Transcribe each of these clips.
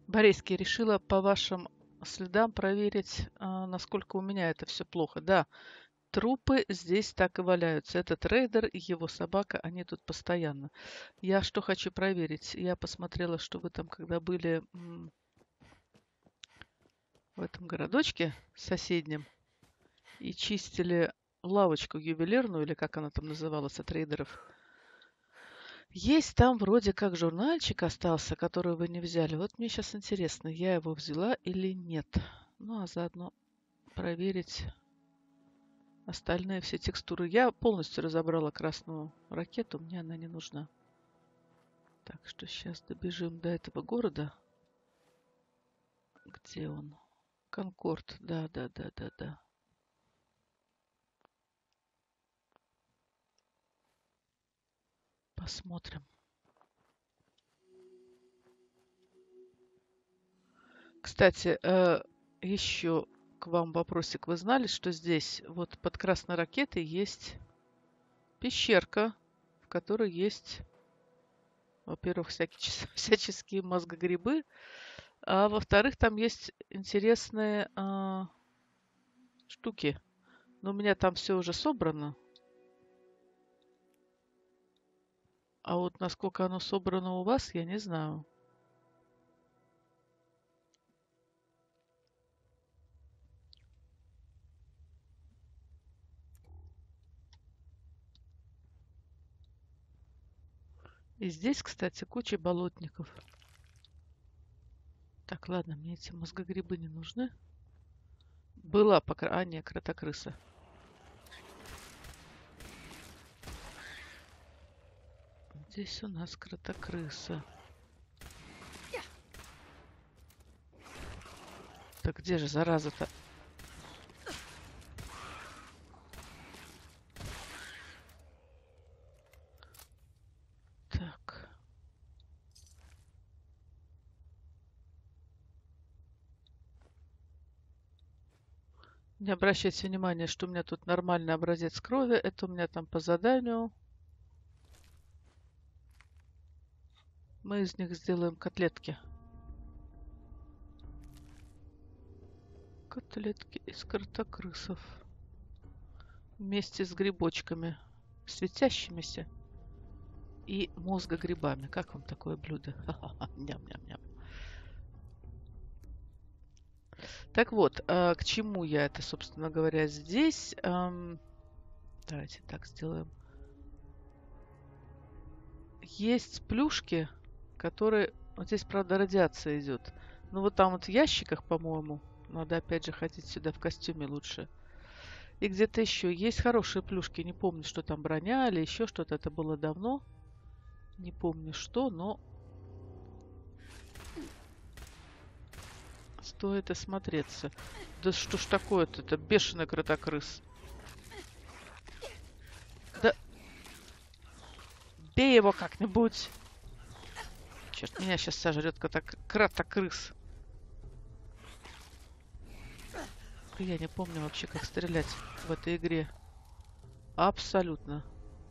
Борейский, решила по вашим следам проверить, насколько у меня это все плохо. Да, трупы здесь так и валяются. Этот рейдер и его собака, они тут постоянно. Я что хочу проверить? Я посмотрела, что вы там, когда были в этом городочке соседнем и чистили лавочку ювелирную, или как она там называлась, от рейдеров. Есть там вроде как журнальчик остался, который вы не взяли. Вот мне сейчас интересно, я его взяла или нет. Ну, а заодно проверить остальные все текстуры. Я полностью разобрала красную ракету, мне она не нужна. Так что сейчас добежим до этого города. Где он? Конкорд. Да, да, да, да, да. Посмотрим. Кстати, еще к вам вопросик. Вы знали, что здесь вот под красной ракетой есть пещерка, в которой есть, во-первых, всяческие мозгогрибы, а во-вторых, там есть интересные штуки. Но у меня там все уже собрано. А вот насколько оно собрано у вас, я не знаю. И здесь, кстати, куча болотников. Так, ладно, мне эти мозгогрибы не нужны. Была пока... А, не, кротокрыса. Здесь у нас кротокрыса. Так где же зараза-то? Так. Не обращайте внимания, что у меня тут нормальный образец крови. Это у меня там по заданию. Мы из них сделаем котлетки. Котлетки из кротокрысов. Вместе с грибочками. Светящимися. И мозгогрибами. Как вам такое блюдо? Ням-ням-ням. Так вот, к чему я это, собственно говоря, здесь? Давайте так сделаем. Есть плюшки, которые... Вот здесь, правда, радиация идет. Ну, вот там вот в ящиках, по-моему, надо опять же ходить сюда в костюме лучше. И где-то еще есть хорошие плюшки. Не помню, что там броня или еще что-то. Это было давно. Не помню что, но стоит осмотреться. Да что ж такое-то? Это бешеный кротокрыс. Да бей его как-нибудь. Черт, меня сейчас сожрет кротокрыс. Я не помню вообще, как стрелять в этой игре. Абсолютно.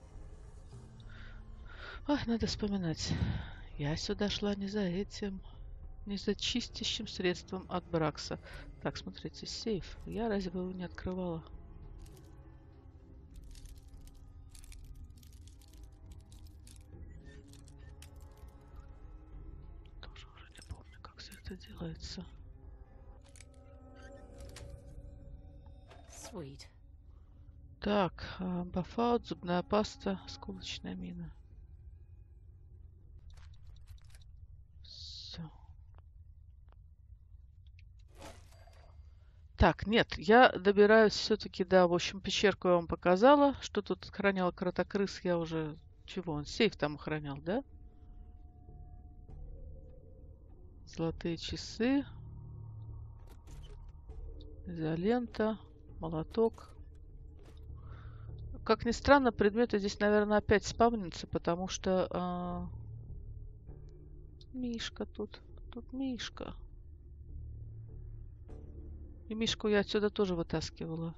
Ах, надо вспоминать. Я сюда шла не за этим. Не за чистящим средством от Бракса. Так, смотрите, сейф. Я разве его не открывала? Тоже уже не помню, как все это делается. Sweet. Так, бафаут, зубная паста, сколочная мина. Все. Так, нет, я добираюсь все-таки, да, в общем, пещерку я вам показала. Что тут охранял кротокрыс, я уже... Чего он? Сейф там охранял, да? Золотые часы. Изолента. Молоток. Как ни странно, предметы здесь, наверное, опять спавнятся, потому что... Мишка тут. Тут Мишка. И Мишку я отсюда тоже вытаскивала.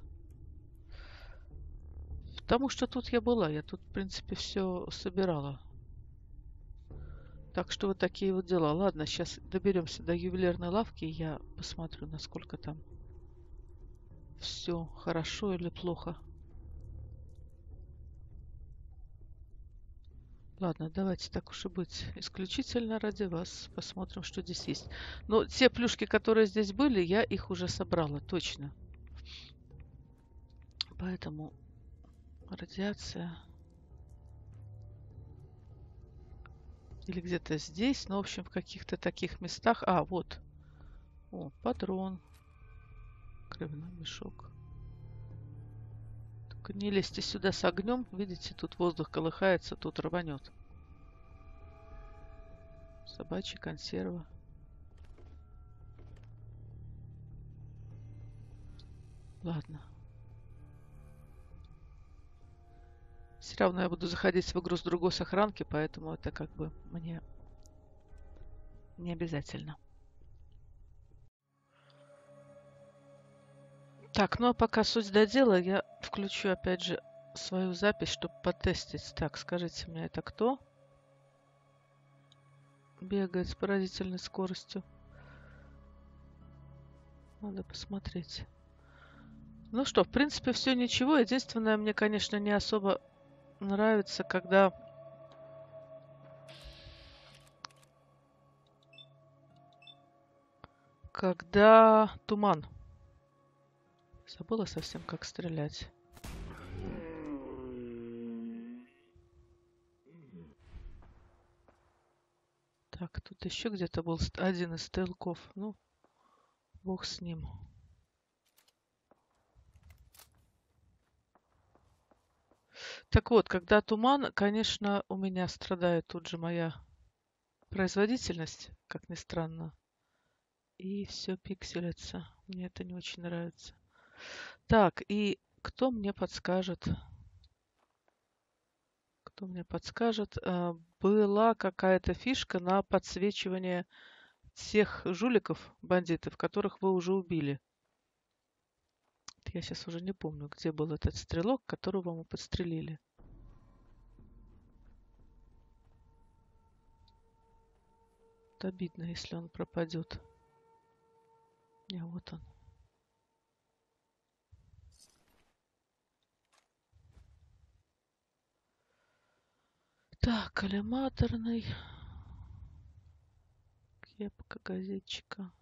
Потому что тут я была. Я тут, в принципе, все собирала. Так что вот такие вот дела. Ладно, сейчас доберемся до ювелирной лавки, и я посмотрю, насколько там все хорошо или плохо. Ладно, давайте так уж и быть. Исключительно ради вас. Посмотрим, что здесь есть. Но те плюшки, которые здесь были, я их уже собрала, точно. Поэтому радиация. Или где-то здесь. Ну, в общем, в каких-то таких местах. А, вот. О, патрон. Кровяной мешок. Только не лезьте сюда с огнем. Видите, тут воздух колыхается, тут рванет. Собачья консерва. Ладно. Все равно я буду заходить в игру с другой сохранки, поэтому это как бы мне не обязательно. Так, ну а пока суть до дела, я включу опять же свою запись, чтобы потестить. Так, скажите мне, это кто? Бегает с поразительной скоростью. Надо посмотреть. Ну что, в принципе, все ничего. Единственное, мне, конечно, не особо нравится, когда туман. Забыла совсем, как стрелять. Так, тут еще где-то был один из стрелков. Ну, бог с ним. Так вот, когда туман, конечно, у меня страдает тут же моя производительность, как ни странно. И все пикселится. Мне это не очень нравится. Так, и кто мне подскажет? Кто мне подскажет? Была какая-то фишка на подсвечивание тех жуликов, бандитов, которых вы уже убили. Я сейчас уже не помню, где был этот стрелок, которого мы подстрелили. Это обидно, если он пропадет. Не, вот он. Так, коллиматорный. Кепка газетчика.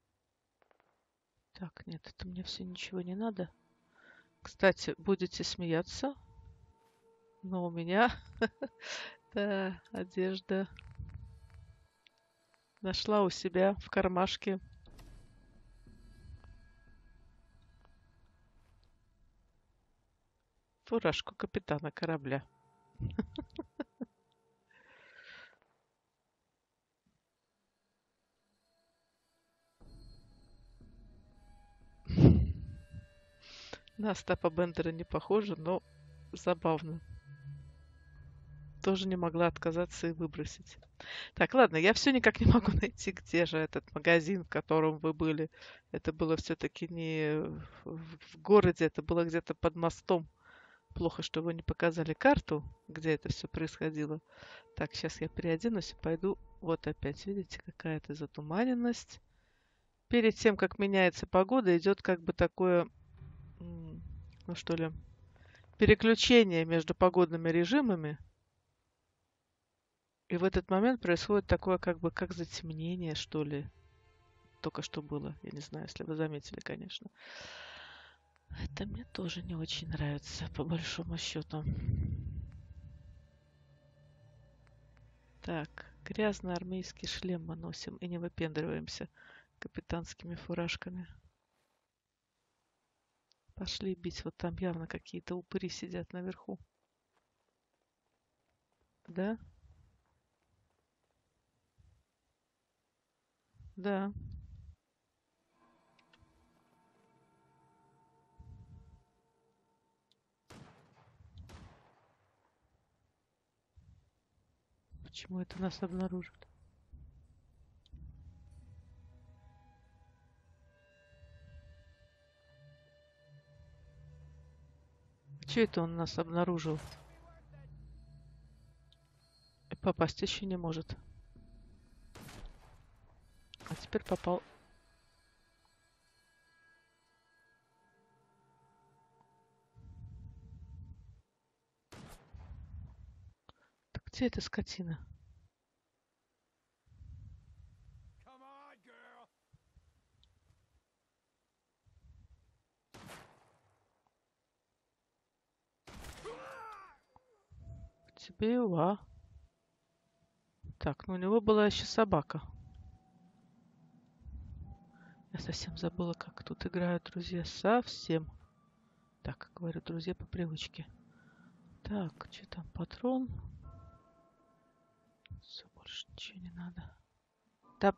Так, нет, это мне все ничего не надо. Кстати, будете смеяться, но у меня да, одежда нашла у себя в кармашке фуражку капитана корабля. На Остапа Бендера не похоже, но забавно. Тоже не могла отказаться и выбросить. Так, ладно, я все никак не могу найти, где же этот магазин, в котором вы были. Это было все-таки не в городе, это было где-то под мостом. Плохо, что вы не показали карту, где это все происходило. Так, сейчас я переоденусь и пойду. Вот опять, видите, какая-то затуманенность. Перед тем, как меняется погода, идет как бы такое, ну что ли, переключение между погодными режимами. И в этот момент происходит такое как бы как затемнение, что ли. Только что было. Я не знаю, если вы заметили, конечно. Это мне тоже не очень нравится, по большому счету. Так, грязный армейский шлем мы носим и не выпендриваемся капитанскими фуражками. Пошли бить. Вот там явно какие-то упыри сидят наверху. Да? Да. Почему это нас обнаружит? Че это он нас обнаружил? И попасть еще не может. теперь попал. Так где эта скотина? Тебе уа. Так, ну у него была еще собака. Я совсем забыла, как тут играют друзья. Совсем. Так, говорю, друзья по привычке. Так, что там, патрон? Все, больше ничего не надо. Да,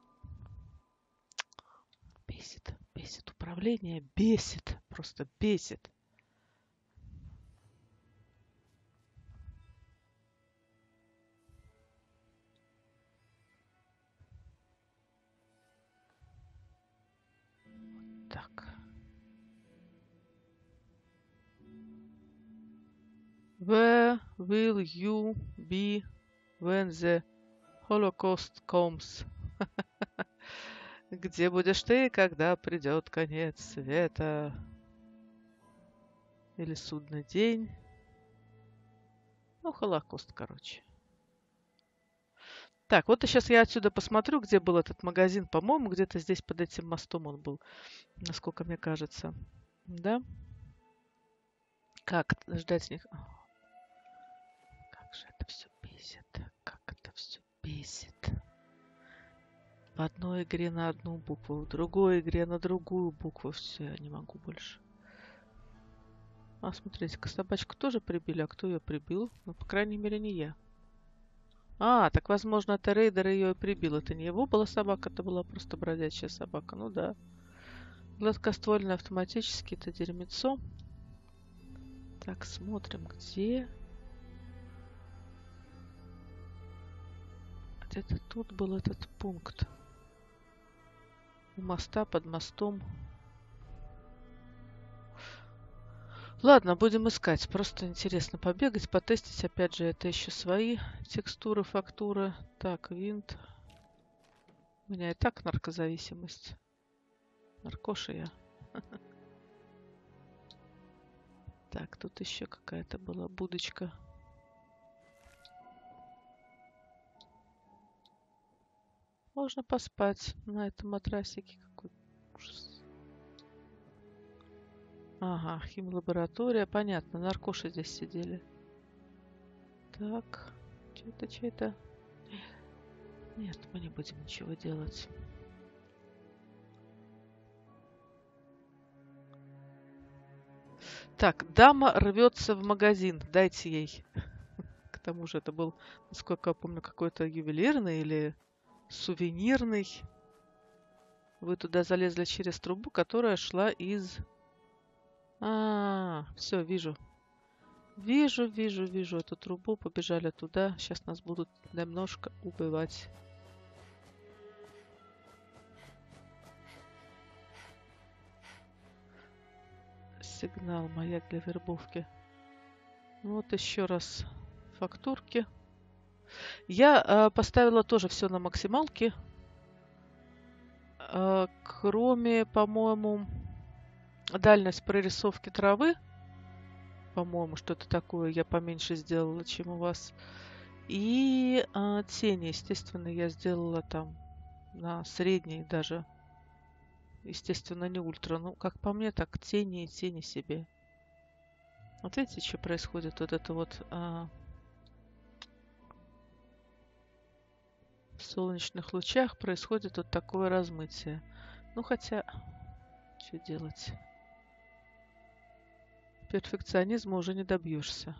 бесит, бесит. Управление бесит. Просто бесит. Так. Where will you be when the Holocaust comes? Где будешь ты, когда придет конец света? Или судный день? Ну, Холокост, короче. Так, вот сейчас я отсюда посмотрю, где был этот магазин. По-моему, где-то здесь под этим мостом он был, насколько мне кажется. Да? Как ждать с них? Как же это все бесит. Как это все бесит. В одной игре на одну букву, в другой игре на другую букву. Все, я не могу больше. А, смотрите-ка, собачку тоже прибили. А кто ее прибил? Ну, по крайней мере, не я. А, так, возможно, это рейдер ее и прибил. Это не его была собака, это была просто бродячая собака. Ну да. Гладкоствольный автоматический, это дерьмецо. Так, смотрим, где... Где-то тут был этот пункт. У моста, под мостом. Ладно, будем искать. Просто интересно побегать, потестить. Опять же, это еще свои текстуры, фактуры. Так, винт. У меня и так наркозависимость. Наркоша я. Так, тут еще какая-то была будочка. Можно поспать на этом матрасике. Какой ужас. Ага, химлаборатория. Понятно, наркоши здесь сидели. Так, что-то, что-то. Нет, мы не будем ничего делать. Так, дама рвется в магазин. Дайте ей. К тому же это был, насколько я помню, какой-то ювелирный или сувенирный. Вы туда залезли через трубу, которая шла из... Все, вижу. Вижу эту трубу. Побежали туда. Сейчас нас будут немножко убивать. Сигнал, маяк для вербовки. Вот еще раз фактурки. Я поставила тоже все на максималке. Кроме, по-моему, дальность прорисовки травы. По-моему, что-то такое я поменьше сделала, чем у вас. И тени, естественно, я сделала там на средней даже. Естественно, не ультра. Ну, как по мне, так тени и тени себе. Вот видите, что происходит? Вот это вот в солнечных лучах происходит вот такое размытие. Ну, хотя, что делать? Перфекционизма уже не добьешься.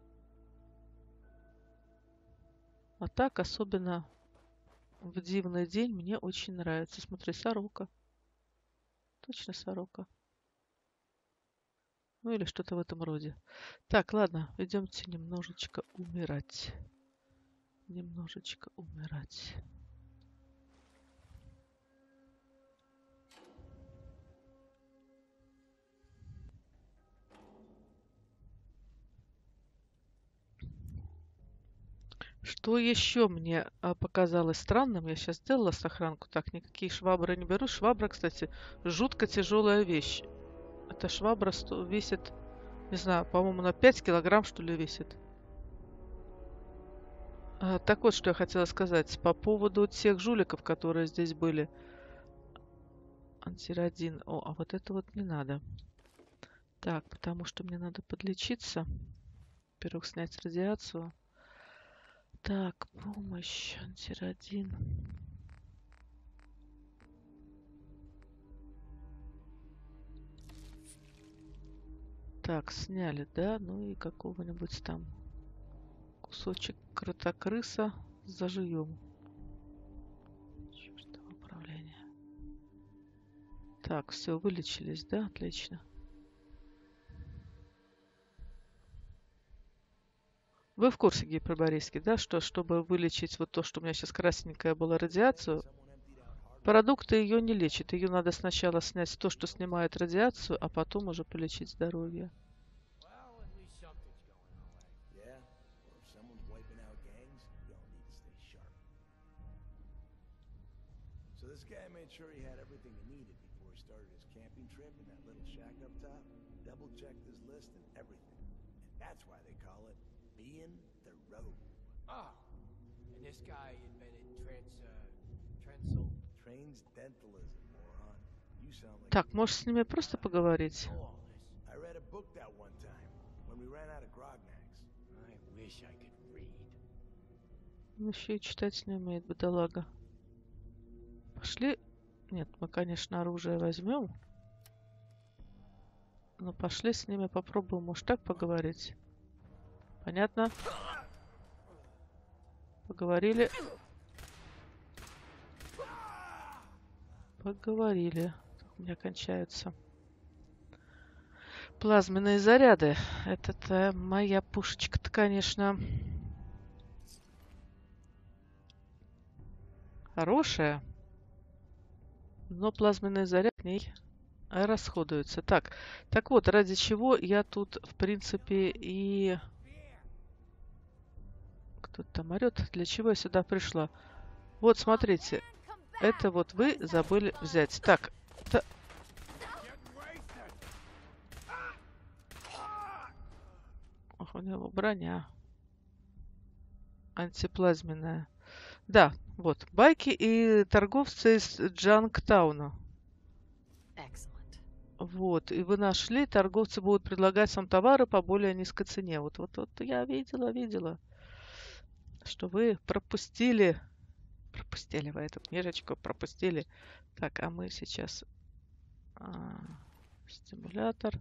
А так, особенно в дивный день, мне очень нравится. Смотри, сорока. Точно сорока. Ну или что-то в этом роде. Так, ладно, идемте немножечко умирать. Немножечко умирать. Что еще мне показалось странным, я сейчас сделала сохранку. Так, никакие швабры не беру. Швабра, кстати, жутко тяжелая вещь. Эта швабра весит, не знаю, по-моему, на 5 килограмм, что ли, весит. Так вот, что я хотела сказать по поводу тех жуликов, которые здесь были. Антирадин. О, а вот это вот не надо. Так, потому что мне надо подлечиться. Во-первых, снять радиацию. Так, помощь, антирадин. Так, сняли, да? Ну и какого-нибудь там кусочек кротокрыса заживем. Чёртово управление. Так, все, вылечились, да? Отлично. Вы в курсе, гиперборейский, да, что чтобы вылечить вот то, что у меня сейчас красненькая была радиацию, продукты ее не лечат. Ее надо сначала снять то, что снимает радиацию, а потом уже полечить здоровье. Так, можешь с ними просто поговорить? Он еще и читать не умеет, бедолага. Пошли. Нет, мы, конечно, оружие возьмем. Но пошли с ними попробуем, может, так поговорить. Понятно? Поговорили. Поговорили. У меня кончаются плазменные заряды. Это моя пушечка-то, конечно, хорошая. Но плазменный заряд в ней расходуется. Так вот, ради чего я тут, в принципе, и... Кто-то там орет. Для чего я сюда пришла? Вот, смотрите. Это вот вы забыли взять. Так. Ох, у него броня. Антиплазменная. Да, вот. Байки и торговцы из Джанктауна. Вот. И вы нашли, торговцы будут предлагать вам товары по более низкой цене. Вот я видела, что вы пропустили вы эту книжечку, пропустили. Так, а мы сейчас... стимулятор.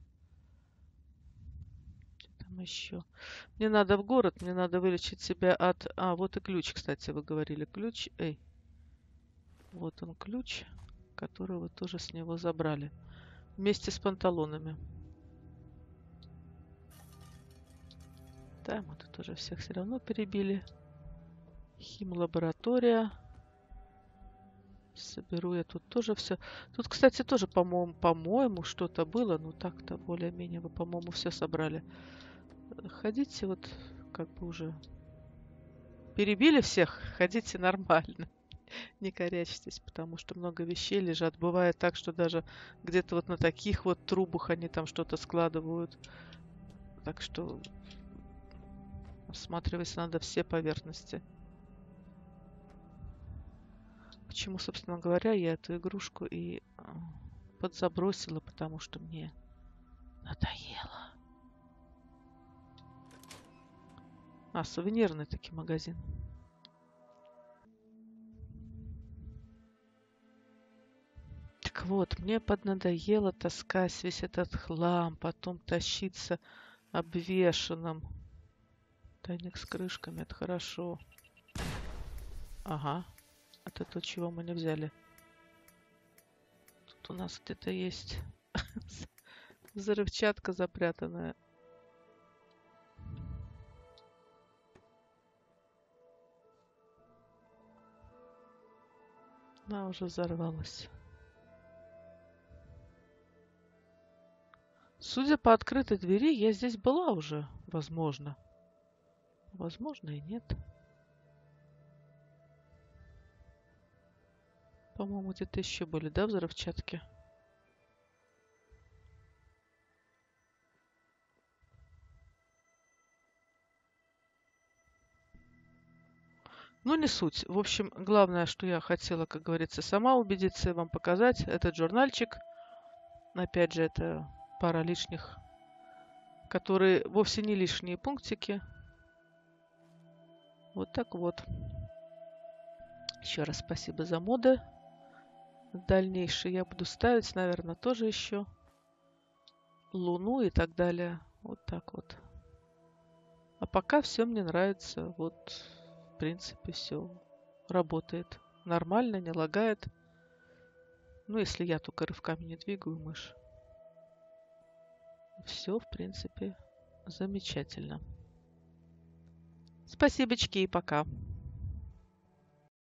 Что там еще? Мне надо в город, мне надо вылечить себя от... вот и ключ, кстати, вы говорили. Ключ. Эй. Вот он ключ, который вы тоже с него забрали. Вместе с панталонами. Да, мы тут уже всех все равно перебили. Химлаборатория. Соберу я тут тоже все. Тут, кстати, тоже, по-моему, что-то было. Ну, так-то более-менее вы, по-моему, все собрали. Ходите вот, как бы уже перебили всех. Ходите нормально. Не корячьтесь, потому что много вещей лежат. Бывает так, что даже где-то вот на таких вот трубах они там что-то складывают. Так что осматривать надо все поверхности. Почему, собственно говоря, я эту игрушку и подзабросила, потому что мне надоело. Сувенирный таки магазин. Так вот, мне поднадоело таскать весь этот хлам, потом тащиться обвешанным. Тайник с крышками, это хорошо. Ага. Это то, чего мы не взяли. Тут у нас где-то есть взрывчатка запрятанная. Она уже взорвалась. Судя по открытой двери, я здесь была уже, возможно. Возможно и нет. По-моему, где-то еще были, да, взрывчатки? Ну, не суть. В общем, главное, что я хотела, как говорится, сама убедиться и вам показать, этот журнальчик. Опять же, это пара лишних, которые вовсе не лишние пунктики. Вот так вот. Еще раз спасибо за моды. Дальнейшие я буду ставить, наверное, тоже еще Луну и так далее. Вот так вот. А пока все мне нравится. Вот, в принципе, все работает. Нормально, не лагает. Ну, если я только рывками не двигаю мышь. Все, в принципе, замечательно. Спасибочки и пока.